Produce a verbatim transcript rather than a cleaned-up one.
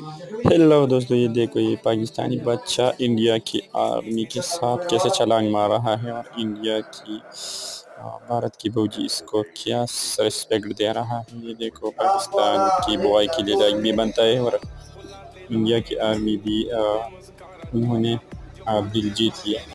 Hello दोस्तों, ये देखो, ये पाकिस्तानी बच्चा इंडिया की आर्मी के साथ कैसे छलांग मार रहा है और इंडिया की आ, भारत की फौजी इसको क्या रिस्पेक्ट दे रहा है। ये देखो, पाकिस्तान की बुआई के लिए लाइक भी बनता है और इंडिया की आर्मी भी आ, उन्होंने आ, दिल जीत लिया।